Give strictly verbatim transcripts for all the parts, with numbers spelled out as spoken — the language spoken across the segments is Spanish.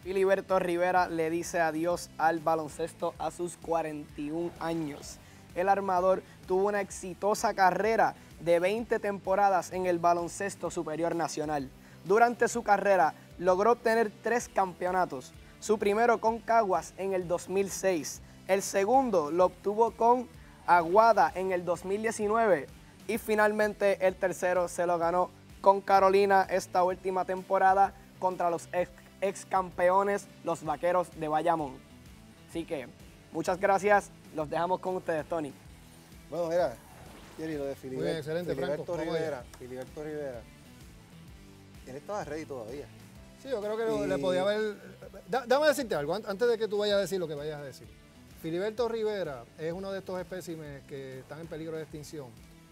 Filiberto Rivera le dice adiós al baloncesto a sus cuarenta y un años. El armador tuvo una exitosa carrera de veinte temporadas en el baloncesto superior nacional. Durante su carrera logró obtener tres campeonatos. Su primero con Caguas en el dos mil seis. El segundo lo obtuvo con Aguada en el dos mil diecinueve. Y finalmente el tercero se lo ganó con Carolina esta última temporada contra los ex, ex campeones, los Vaqueros de Bayamón. Así que muchas gracias, los dejamos con ustedes, Tony. Bueno, mira, Jerry, lo de Filiberto, Muy bien, excelente, Filiberto Franco. Rivera, Filiberto Rivera, él estaba ready todavía. Sí, yo creo que y... le podía haber... Da, dame decirte algo, antes de que tú vayas a decir lo que vayas a decir. Filiberto Rivera es uno de estos espécimes que están en peligro de extinción,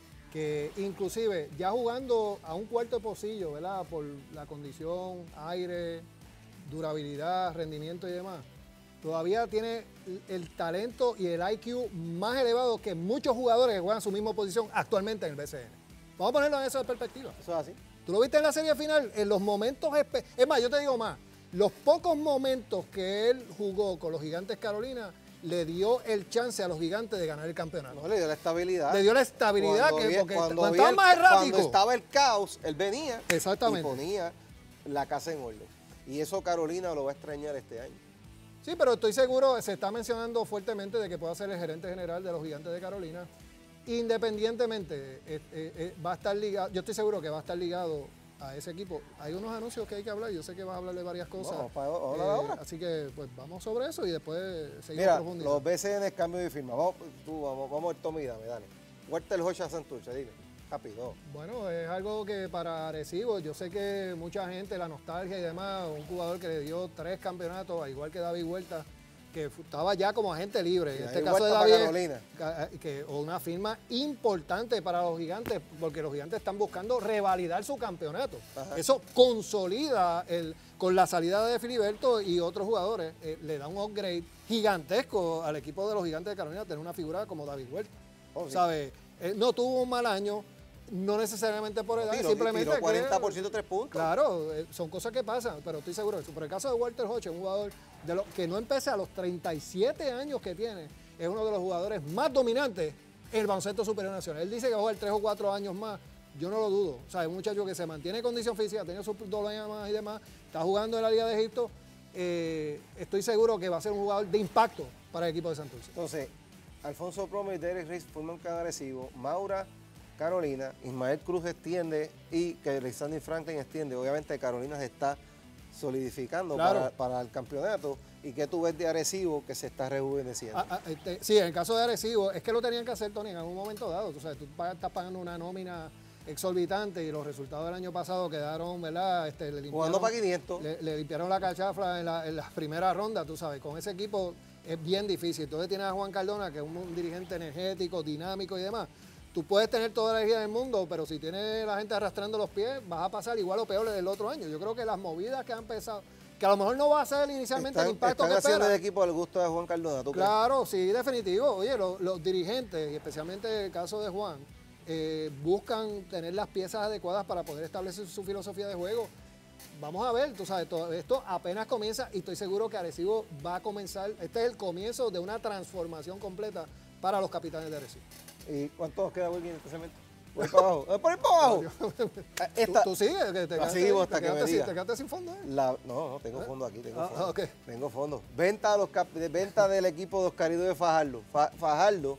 que inclusive ya jugando a un cuarto de pocillo, ¿verdad? Por la condición, aire, durabilidad, rendimiento y demás, todavía tiene el talento y el I Q más elevado que muchos jugadores que juegan su misma posición actualmente en el B C N. Vamos a ponerlo en esa perspectiva. Eso es así. Tú lo viste en la serie final, en los momentos... Es más, yo te digo más, los pocos momentos que él jugó con los Gigantes Carolina, le dio el chance a los Gigantes de ganar el campeonato. No, le dio la estabilidad. Le dio la estabilidad cuando que vi, porque cuando, cuando vi estaba el, más errático. Cuando estaba el caos, él venía Exactamente. y ponía la casa en orden. Y eso Carolina lo va a extrañar este año. Sí, pero estoy seguro, se está mencionando fuertemente de que pueda ser el gerente general de los Gigantes de Carolina. Independientemente, eh, eh, eh, va a estar ligado, yo estoy seguro que va a estar ligado a ese equipo. Hay unos anuncios que hay que hablar, yo sé que vas a hablar de varias cosas. No, para, vamos a hablar eh, ahora. Así que pues vamos sobre eso y después seguimos Mira, profundidad. los B C N cambio de firma. Vamos, tú, vamos, vamos a Tommy, dame, dale. Huerta el Hocha Santurce, dime. Rápido. Bueno, es algo que para Arecibo, yo sé que mucha gente, la nostalgia y demás, un jugador que le dio tres campeonatos, al igual que David Huerta, que estaba ya como agente libre. En este caso de David, que, que una firma importante para los Gigantes, porque los Gigantes están buscando revalidar su campeonato. Ajá. Eso consolida el, con la salida de Filiberto y otros jugadores, eh, le da un upgrade gigantesco al equipo de los Gigantes de Carolina, tener una figura como David Huerta. Oh, sí. ¿Sabe? Eh, no tuvo un mal año, no necesariamente por edad, tiro, simplemente tiro cuarenta por ciento tres puntos. Claro, eh, son cosas que pasan, pero estoy seguro de eso. Por el caso de Walter Hodge, un jugador de lo, que no empecé a los treinta y siete años que tiene, es uno de los jugadores más dominantes en el baloncesto superior nacional. Él dice que va a jugar tres o cuatro años más, yo no lo dudo. O sea, es un muchacho que se mantiene en condición física, tiene sus dobles más y demás, está jugando en la Liga de Egipto. Eh, estoy seguro que va a ser un jugador de impacto para el equipo de Santurce. Entonces, Alfonso Promes y Derek Reese forman un Arecibo, Maura, Carolina, Ismael Cruz extiende y que Alexander Franklin extiende. Obviamente Carolina se está solidificando claro. para, para el campeonato. ¿Y qué tú ves de Arecibo que se está rejuveneciendo? Ah, ah, este, sí, en el caso de Arecibo, es que lo tenían que hacer, Tony, en algún momento dado. Tú sabes, tú estás pagando una nómina exorbitante y los resultados del año pasado quedaron, ¿verdad? Este, le Jugando para quinientos. Le, le limpiaron la cachafla en la, en la primera ronda, tú sabes. Con ese equipo es bien difícil. Entonces tienes a Juan Cardona, que es un, un dirigente energético, dinámico y demás. Tú puedes tener toda la energía del mundo, pero si tienes la gente arrastrando los pies, vas a pasar igual o peor del otro año. Yo creo que las movidas que han empezado, que a lo mejor no va a ser inicialmente están, el impacto están que espera. haciendo el equipo al gusto de Juan Cardona, ¿tú Claro, crees? sí, definitivo. Oye, los, los dirigentes, y especialmente en el caso de Juan, eh, buscan tener las piezas adecuadas para poder establecer su filosofía de juego. Vamos a ver, tú sabes, todo esto apenas comienza y estoy seguro que Arecibo va a comenzar. Este es el comienzo de una transformación completa para los capitanes de Arecibo. ¿Y cuánto nos queda muy bien especialmente? Por ahí para abajo. ¿Por ahí para abajo? Esta, ¿Tú, tú sigues? Que te quedaste, sigo hasta te que me quedaste, diga. ¿Te quedaste sin fondo? ¿eh? La, no, no, tengo fondo aquí, tengo ah, fondo. Okay. Tengo fondo. Venta, de los cap, de venta del equipo de Oscarito de Fajardo. Fa, Fajardo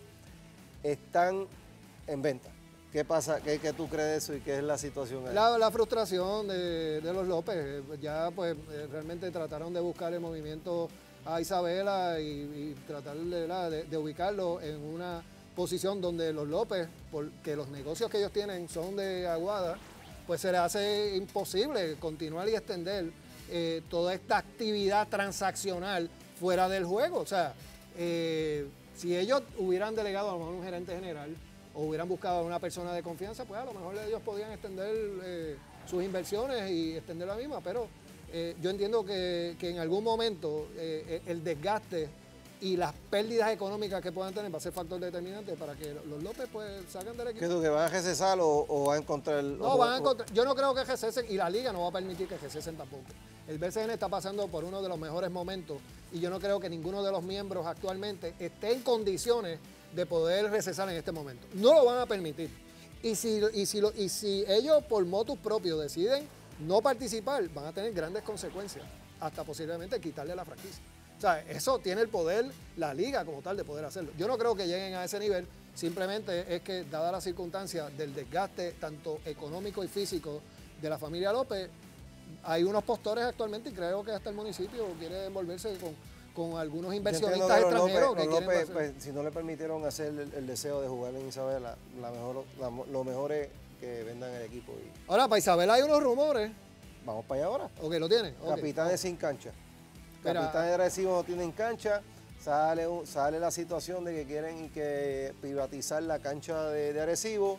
están en venta. ¿Qué pasa? ¿Qué, qué tú crees de eso y qué es la situación ahí? La, la frustración de, de los López. Ya pues realmente trataron de buscar el movimiento a Isabela y, y tratar de, de, de ubicarlo en una posición donde los López, porque los negocios que ellos tienen son de Aguada, pues se les hace imposible continuar y extender eh, toda esta actividad transaccional fuera del juego. O sea, eh, si ellos hubieran delegado a lo mejor un gerente general o hubieran buscado a una persona de confianza, pues a lo mejor ellos podían extender eh, sus inversiones y extender la misma, pero eh, yo entiendo que, que en algún momento eh, el desgaste y las pérdidas económicas que puedan tener va a ser factor determinante para que los López pues salgan del equipo. ¿Qué tú, que van a recesar o, o van a encontrar el, No, van a encontrar, yo no creo que recesen y la liga no va a permitir que recesen tampoco. El B C N está pasando por uno de los mejores momentos y yo no creo que ninguno de los miembros actualmente esté en condiciones de poder recesar en este momento. No lo van a permitir. Y si, y si, lo, y si ellos por motus propios deciden no participar, van a tener grandes consecuencias, hasta posiblemente quitarle la franquicia. O sea, eso tiene el poder, la liga como tal, de poder hacerlo. Yo no creo que lleguen a ese nivel, simplemente es que, dada la circunstancia del desgaste tanto económico y físico de la familia López, hay unos postores actualmente y creo que hasta el municipio quiere envolverse con, con algunos inversionistas que extranjeros López, que los quieren... López, pues, si no le permitieron hacer el, el deseo de jugar en Isabela, la mejor, la, lo mejor es que vendan el equipo. Y ahora, para Isabela hay unos rumores. vamos para allá ahora. Ok, ¿lo tienen? Okay. Capitanes sin cancha. Mira, Capitanes de Arecibo no tienen cancha. Sale, un, sale la situación de que quieren que privatizar la cancha de, de Arecibo.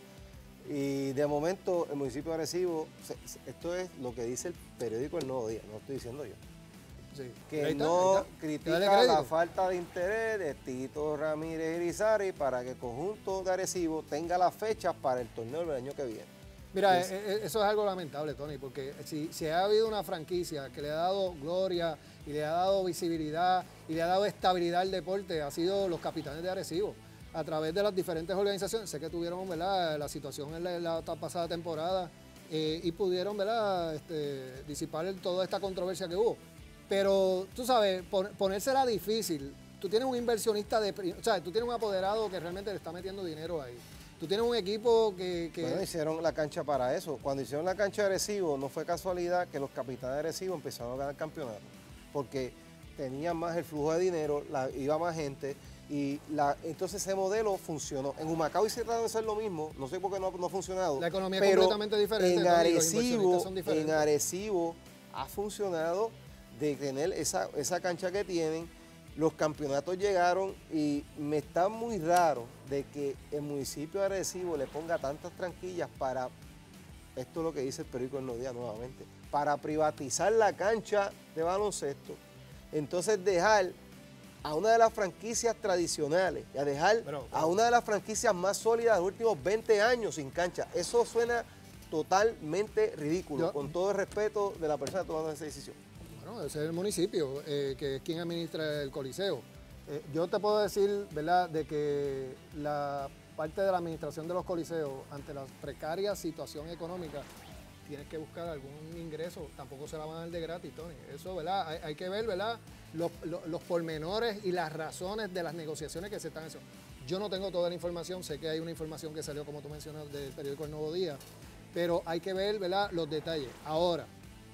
Y de momento el municipio de Arecibo, esto es lo que dice el periódico El Nuevo Día, no lo estoy diciendo yo. Sí. Que está, no critica la falta de interés de Tito Ramírez Irizarry para que el conjunto de Arecibo tenga las fechas para el torneo del año que viene. Mira, es, eso es algo lamentable, Tony, porque si, si ha habido una franquicia que le ha dado gloria y le ha dado visibilidad y le ha dado estabilidad al deporte, ha sido los Capitanes de Arecibo. A través de las diferentes organizaciones, sé que tuvieron, ¿verdad?, la situación en la, en la pasada temporada eh, y pudieron, ¿verdad?, este, disipar toda esta controversia que hubo. Pero, tú sabes, pon, ponérsela difícil. Tú tienes un inversionista, de, o sea, tú tienes un apoderado que realmente le está metiendo dinero ahí. Tú tienes un equipo que... que... Bueno, hicieron la cancha para eso. Cuando hicieron la cancha de Arecibo, no fue casualidad que los Capitanes de Arecibo empezaron a ganar campeonato. Porque tenían más el flujo de dinero, la, iba más gente... Y la, entonces ese modelo funcionó. En Humacao hicieron de hacer lo mismo, no sé por qué no, no ha funcionado. La economía pero es completamente diferente. En Arecibo, en Arecibo ha funcionado de tener esa, esa cancha que tienen. Los campeonatos llegaron y me está muy raro de que el municipio de Arecibo le ponga tantas tranquillas para, esto es lo que dice el periódico El Nuevo Día nuevamente, para privatizar la cancha de baloncesto. Entonces dejar a una de las franquicias tradicionales y a dejar pero, pero, a una de las franquicias más sólidas de los últimos veinte años sin cancha. Eso suena totalmente ridículo, yo, con todo el respeto de la persona tomando esa decisión. Bueno, ese es el municipio, eh, que es quien administra el Coliseo. Eh, yo te puedo decir, ¿verdad?, de que la parte de la administración de los coliseos, ante la precaria situación económica, tienes que buscar algún ingreso, tampoco se la van a dar de gratis, Tony. Eso, ¿verdad? Hay, hay que ver, ¿verdad?, los, los, los pormenores y las razones de las negociaciones que se están haciendo. Yo no tengo toda la información, sé que hay una información que salió, como tú mencionas, del periódico El Nuevo Día, pero hay que ver, ¿verdad?, los detalles. Ahora,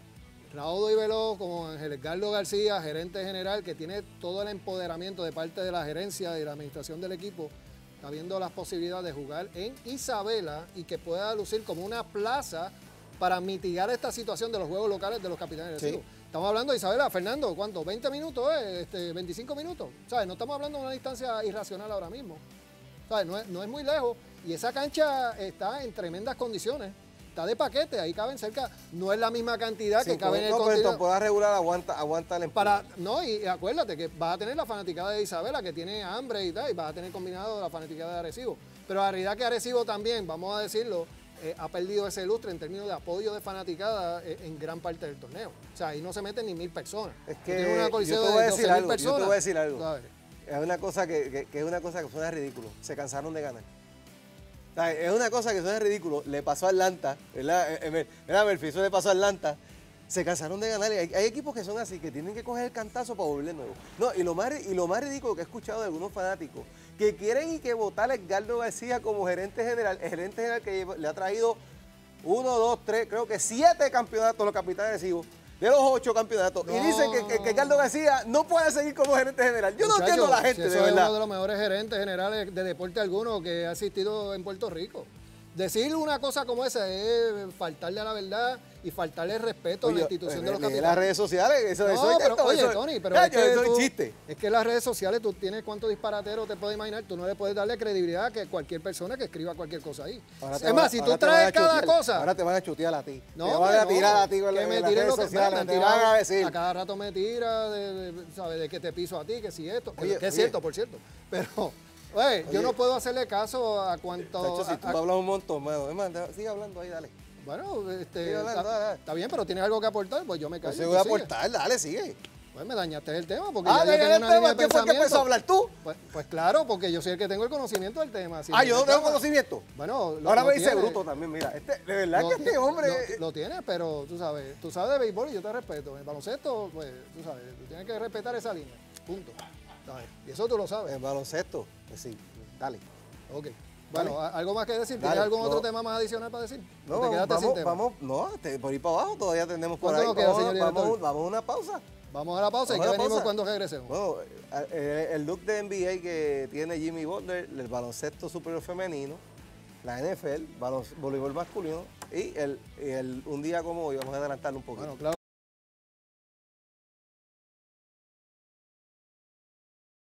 Raúl Doivelo, como Ángel Edgardo García, gerente general, que tiene todo el empoderamiento de parte de la gerencia y la administración del equipo, está viendo las posibilidades de jugar en Isabela y que pueda lucir como una plaza para mitigar esta situación de los juegos locales de los Capitanes de Arecibo. Sí. Estamos hablando de Isabela, Fernando, ¿cuánto? ¿veinte minutos? Eh? Este, ¿veinticinco minutos? ¿Sabes? No estamos hablando de una distancia irracional ahora mismo. ¿Sabes? No es, no es muy lejos y esa cancha está en tremendas condiciones. Está de paquete, ahí caben cerca, no es la misma cantidad sí, que cabe en el continente. No, pero pueda regular, aguanta, aguanta el empuje. Para, no, y acuérdate que vas a tener la fanaticada de Isabela, que tiene hambre y tal, y vas a tener combinado la fanaticada de Arecibo. Pero la realidad que Arecibo también, vamos a decirlo, eh, ha perdido ese lustre en términos de apoyo de fanaticada eh, en gran parte del torneo. O sea, ahí no se meten ni mil personas. Es que una yo, te voy a decir algo, personas, yo te voy a decir algo, ¿sabes? Es una cosa que, que, que es una cosa que suena ridículo. Se cansaron de ganar. Es una cosa que suena ridículo. Le pasó a Atlanta, ¿verdad? ¿verdad, Murphy? Eso le pasó a Atlanta. Se cansaron de ganar. Hay, hay equipos que son así, que tienen que coger el cantazo para volver nuevo. No, y lo más, y lo más ridículo que he escuchado de algunos fanáticos, que quieren y que votar a Edgardo García como gerente general, el gerente general que le ha traído uno, dos, tres, creo que siete campeonatos a los Capitanes de Arecibo, de los ocho campeonatos. No. Y dicen que, que, que Edgardo García no puede seguir como gerente general. Yo Muchacho, no entiendo a la gente, si eso de verdad. Es uno de los mejores gerentes generales de deporte alguno que ha existido en Puerto Rico. Decir una cosa como esa es faltarle a la verdad y faltarle respeto Oye, a la institución de los lee capitanes. las redes sociales, eso, No, eso es pero, esto, oye, eso- Tony, pero Ya, es yo- que eso es tú- chiste. es que las redes sociales, tú tienes cuántos disparateros te puedes imaginar, tú no le puedes darle credibilidad a que cualquier persona que escriba cualquier cosa ahí. Ahora te Es van- más, si tú ahora te van traes a cada chutear, cosa... Ahora te van a chutear a ti. No, te hombre, van a no, tirar a ti con que la- me en las tiren redes lo que- sociales, me han te tirado, van a decir. a cada rato me tira de, de- ¿sabes? de que te piso a ti, que si esto, que- Oye, que es oye. cierto, por cierto. Pero, oye, yo Oye. no puedo hacerle caso a cuanto... Tacho, si tú a- a- hablas un montón, mano. Es más, sigue hablando ahí, dale. bueno, este, Sigue hablando, está, dale, dale. está bien, pero tienes algo que aportar, pues yo me callo. No se tú voy a sigue. aportar, dale, sigue. Pues me dañaste el tema, porque Ah, ya yo ¿de tenía qué una línea de ¿Qué fue que empezó a pensamiento. hablar tú? Pues, pues claro, porque yo soy el que tengo el conocimiento del tema. si Ah, me yo no tengo reclamas- conocimiento. Bueno, lo, Ahora lo me dice tiene. bruto también, mira. Este, de verdad Lo que este tiene, hombre... Lo, lo tiene, pero tú sabes, tú sabes de béisbol y yo te respeto. En el baloncesto, pues, tú sabes, tú tienes que respetar esa línea. Punto. ¿Sabes? Y eso tú lo sabes. En baloncesto, pues sí, dale. Ok. Bueno, Dale. ¿a- ¿algo más que decir? ¿Tienes Dale, algún otro no. tema más adicional para decir? No, ¿O te vamos, quedaste sin vamos, tema? vamos, no, este, por ir para abajo todavía tenemos por ¿Cuánto ahí. nos queda, vamos, señor director? vamos, vamos a una pausa. Vamos a la pausa y Vamos que a la venimos pausa. cuando regresemos. Bueno, eh, el look de N B A que tiene Jimmy Butler, el baloncesto superior femenino, la N F L, balon- voleibol masculino y el, y el un día como hoy, vamos a adelantarlo un poquito. Bueno, claro.